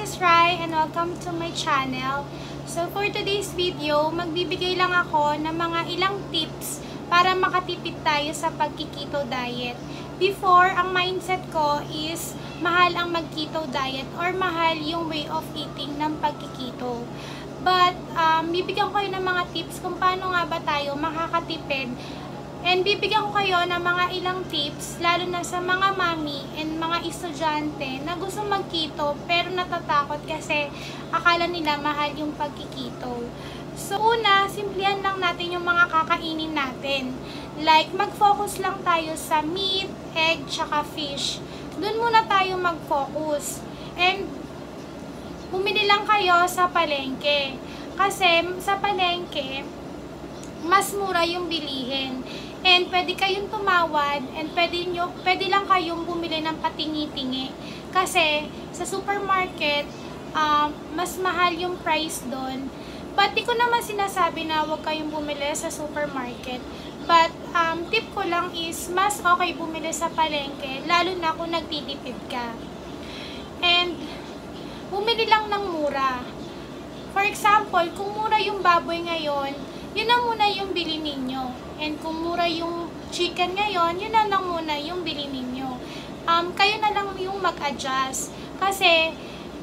is Rai and welcome to my channel. So for today's video, magbibigay lang ako ng mga ilang tips para makatipid tayo sa pag-keto diet. Before, ang mindset ko is mahal ang mag-keto diet or mahal yung way of eating ng pag-keto. But bibigyan ko kayo ng mga tips kung paano nga ba tayo makakatipid. And bibigyan ko kayo ng mga ilang tips, lalo na sa mga mami and mga estudyante na gusto mag-keto pero natatakot kasi akala nila mahal yung pag-keto. So una, simplihan lang natin yung mga kakainin natin. Like, mag-focus lang tayo sa meat, egg, tsaka fish. Doon muna tayo mag-focus. And bumili lang kayo sa palengke. Kasi sa palengke, mas mura yung bilihin. And pwede kayong tumawad and pwede lang kayong bumili ng patingi-tingi. Kasi sa supermarket, mas mahal yung price doon. But di ko naman sinasabi na huwag kayong bumili sa supermarket. But tip ko lang is mas okay bumili sa palengke, lalo na kung nagtitipid ka. And bumili lang ng mura. For example, kung mura yung baboy ngayon, yun na muna yung bili ninyo. And kung mura yung chicken ngayon, yun na lang muna yung bili ninyo. Kayo na lang yung mag-adjust. Kasi,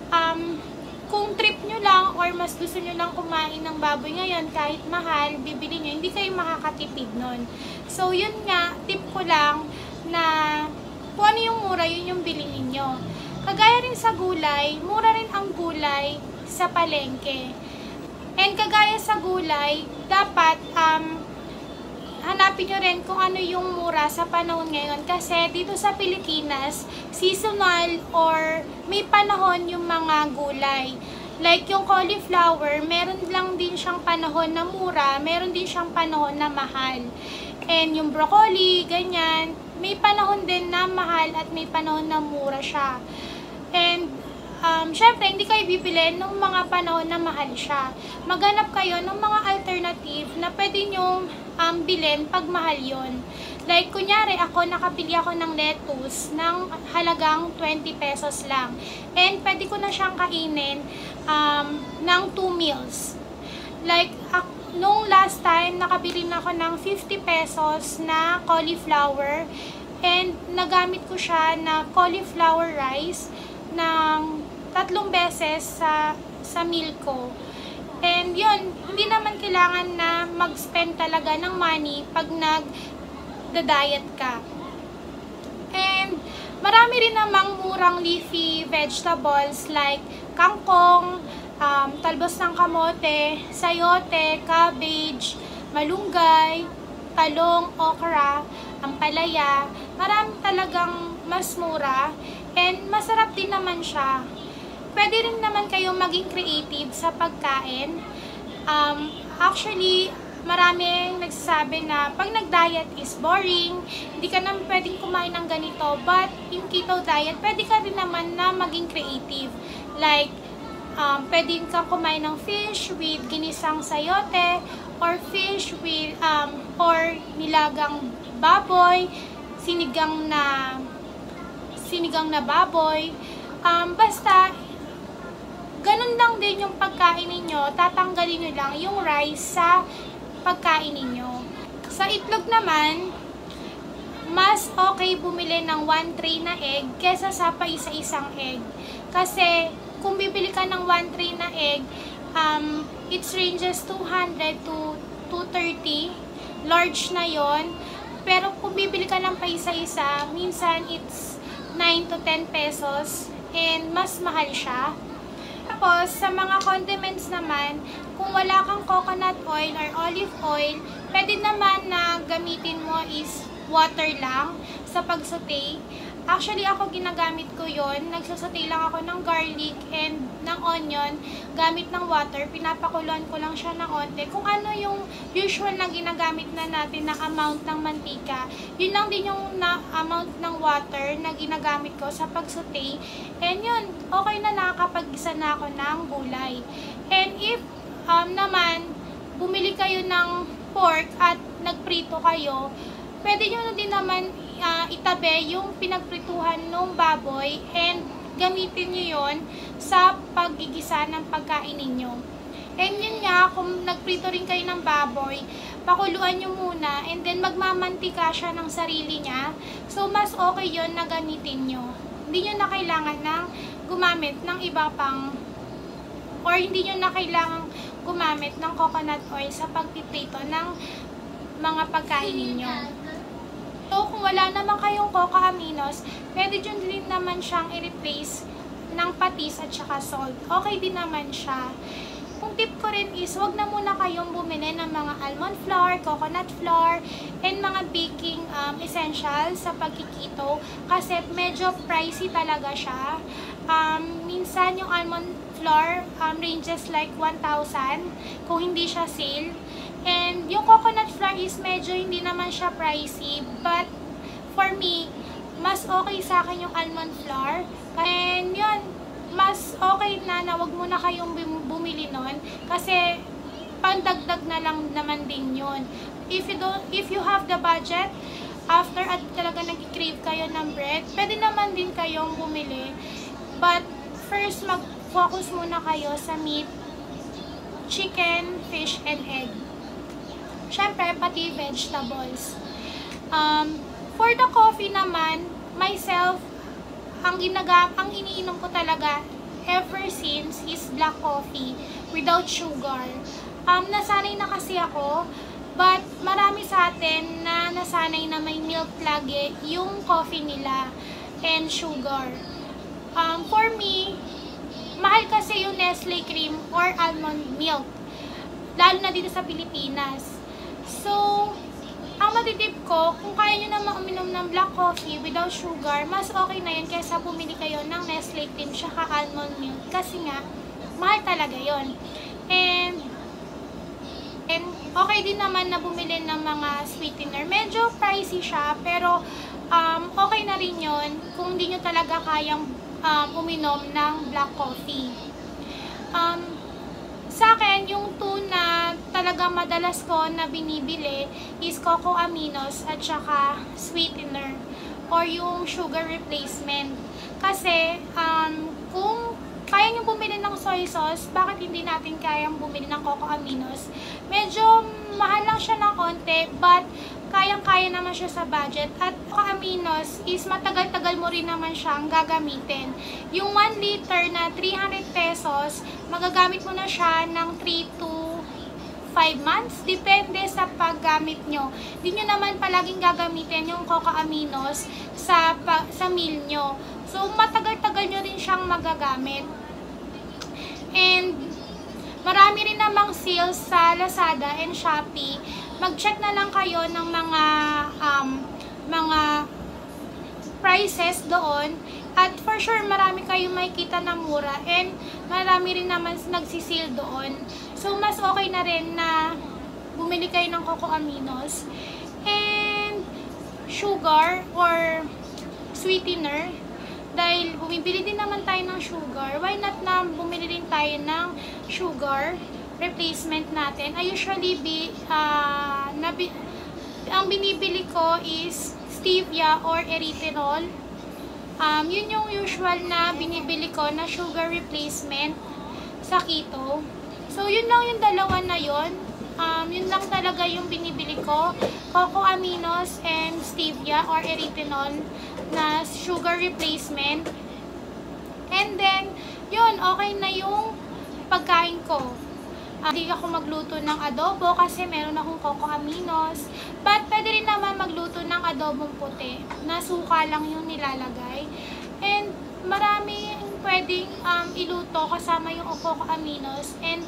kung trip nyo lang or mas gusto nyo lang kumain ng baboy ngayon, kahit mahal, bibili nyo, hindi kayo makakatipid nun. So, yun nga, tip ko lang na kung ano yung mura, yun yung bili ninyo. Kagaya rin sa gulay, mura rin ang gulay sa palengke. And kagaya sa gulay, dapat hanapin nyo rin kung ano yung mura sa panahon ngayon. Kasi dito sa Pilipinas, seasonal or may panahon yung mga gulay. Like yung cauliflower, meron lang din siyang panahon na mura, meron din siyang panahon na mahal. And yung broccoli, ganyan, may panahon din na mahal at may panahon na mura siya. And syempre, hindi kayo bibili ng mga panahon na mahal siya. Maghanap kayo ng mga alternative na pwede nyong bilhin pag mahal yon. Like, kunyari, nakabili ako ng lettuce ng halagang 20 pesos lang. And pwede ko na siyang kainin ng 2 meals. Like, nung last time, nakabili na ako ng 50 pesos na cauliflower. And nagamit ko siya na cauliflower rice ng 3 beses sa meal ko. And yun, hindi naman kailangan na mag-spend talaga ng money pag nag-diet ka. And marami rin namang murang leafy vegetables like kangkong, talbos ng kamote, sayote, cabbage, malunggay, talong, okra, ampalaya. Marami talagang mas mura and masarap din naman siya. Pwede rin naman kayong maging creative sa pagkain. Actually, maraming nagsasabi na pag nag-diet is boring, hindi ka naman pwedeng kumain ng ganito. But yung keto diet, pwede ka rin naman na maging creative. Like, pwede kang kumain ng fish with ginisang sayote, or fish with, or nilagang baboy, sinigang na baboy. Basta, ganun lang din yung pagkain ninyo, tatanggalin nyo lang yung rice sa pagkain ninyo. Sa itlog naman, mas okay bumili ng 1 tray na egg kesa sa isa-isang egg. Kasi, kung bibili ka ng 1 tray na egg, it ranges 200 to 230. Large na yon. Pero kung bibili ka ng paisa-isa, minsan it's 9 to 10 pesos and mas mahal siya. Tapos, sa mga condiments naman, kung wala kang coconut oil or olive oil, pwede naman na gamitin mo is water lang sa pag-saute. Actually, ako ginagamit ko yon. Nagsasaute lang ako ng garlic and ng onion gamit ng water. Pinapakuluan ko lang siya ng onte. Kung ano yung usual na ginagamit na natin na amount ng mantika, yun lang din yung amount ng water na ginagamit ko sa pag-saute. And yun, okay na, nakakapag-isa na ako ng gulay. And if naman, bumili kayo ng pork at nagprito kayo, pwede nyo na din naman itabi yung pinagprituhan ng baboy and gamitin nyo yon sa paggigisa ng pagkain ninyo. And yun nga, kung nagprito rin kayo ng baboy, pakuluan nyo muna and then magmamantika siya ng sarili niya. So, mas okay yon na gamitin nyo. Hindi nyo na kailangan ng gumamit ng iba pang, or hindi nyo na kailangan gumamit ng coconut oil sa pagpiprito ng mga pagkain ninyo. So, kung wala naman kayong coca aminos, pwede dyan din naman siyang i-replace ng patis at saka salt. Okay din naman siya. Kung tip ko rin is, wag na muna kayong bumili ng mga almond flour, coconut flour, and mga baking essentials sa pagkikito kasi medyo pricey talaga siya. Minsan yung almond flour ranges like 1,000 kung hindi siya sale. And yung coconut flour is medyo hindi naman siya pricey, but for me, mas okay sa akin yung almond flour. And yun, mas okay na wag muna kayong bumili nun kasi pandagdag na lang naman din yun. If you have the budget, after at talaga nag-crave kayo ng bread, pwede naman din kayong bumili. But first, mag-focus muna kayo sa meat, chicken, fish, and egg. Syempre, pati vegetables. For the coffee naman, myself, ang iniinom ko talaga ever since is black coffee without sugar. Nasanay na kasi ako, but marami sa atin na nasanay na may milk lagi yung coffee nila and sugar. For me, mahal kasi yung Nestle cream or almond milk, lalo na dito sa Pilipinas. So, ang matitip ko, kung kaya nyo naman uminom ng black coffee without sugar, mas okay na yun kaysa bumili kayo ng Nestle cream tsaka almond milk. Kasi nga, mahal talaga yun. And okay din naman na bumili ng mga sweetener. Medyo pricey siya, pero okay na rin yun kung hindi nyo talaga kayang uminom ng black coffee. Sa akin, yung tuna talaga madalas ko na binibili is coco aminos at saka sweetener or yung sugar replacement. Kasi, kung kaya nyo bumili ng soy sauce, bakit hindi natin kayang bumili ng coco aminos? Medyo mahal lang siya ng konti, but kayang-kaya naman siya sa budget. At coco aminos is matagal-tagal mo rin naman siyang gagamitin. Yung 1 liter na 300 pesos, magagamit mo na siya ng 3 to 5 months. Depende sa paggamit nyo. Hindi nyo naman palaging gagamitin yung coco aminos sa meal nyo. So, matagal-tagal nyo rin siyang magagamit. And, marami rin namang sales sa Lazada and Shopee. Mag-check na lang kayo ng mga prices doon. At for sure, marami kayong makikita na mura. And, marami rin naman nagsisale doon. So, mas okay na rin na bumili kayo ng coco aminos. And, sugar or sweetener. Dahil bumibili din naman tayo ng sugar, why not na bumili rin tayo ng sugar replacement natin? I usually ang binibili ko is stevia or erythritol. Yun yung usual na binibili ko na sugar replacement sa keto. So, yun lang yung dalawa na yun. Yun lang talaga yung binibili ko. Coco aminos and stevia or erythritol na sugar replacement. And then, yun, okay na yung pagkain ko. Hindi ako magluto ng adobo kasi meron akong coco aminos. But, pwede rin naman magluto ng adobong puti na suka lang yung nilalagay. And, marami pwedeng iluto kasama yung coco aminos. And,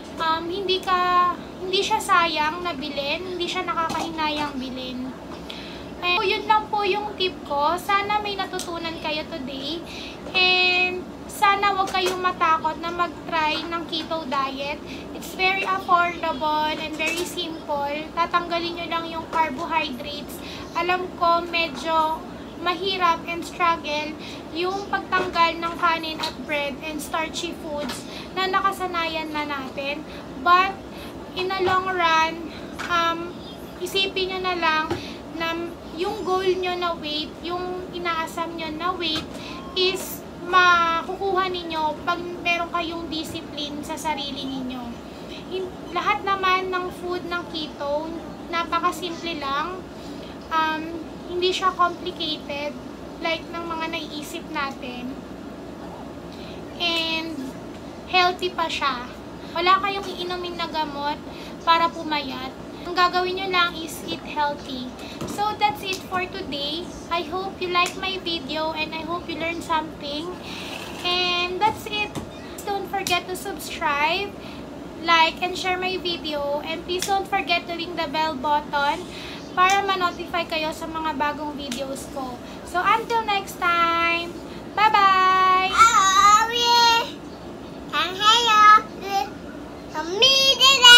hindi siya sayang na bilhin, hindi siya nakakahinayang bilhin. So, yun lang po yung tip ko. Sana may natutunan kayo today. And sana wag kayong matakot na mag-try ng keto diet. It's very affordable and very simple. Tatanggalin nyo lang yung carbohydrates. Alam ko medyo mahirap and struggle yung pagtanggal ng kanin at bread and starchy foods na nakasanayan na natin. But in a long run, isipin nyo na lang na yung goal nyo na weight, yung inaasam nyo na weight is makukuha ninyo pag meron kayong discipline sa sarili ninyo. Lahat naman ng food ng keto, napakasimple lang. Hindi siya complicated like ng mga naiisip natin. And healthy pa siya. Wala kayong iinumin na gamot para pumayat. Ang gagawin nyo lang is eat healthy. So that's it for today. I hope you like my video and I hope you learned something. And that's it. Don't forget to subscribe, like, and share my video. And please don't forget to ring the bell button para ma-notify kayo sa mga bagong videos ko. So until next time, bye-bye! Ang hello! Ang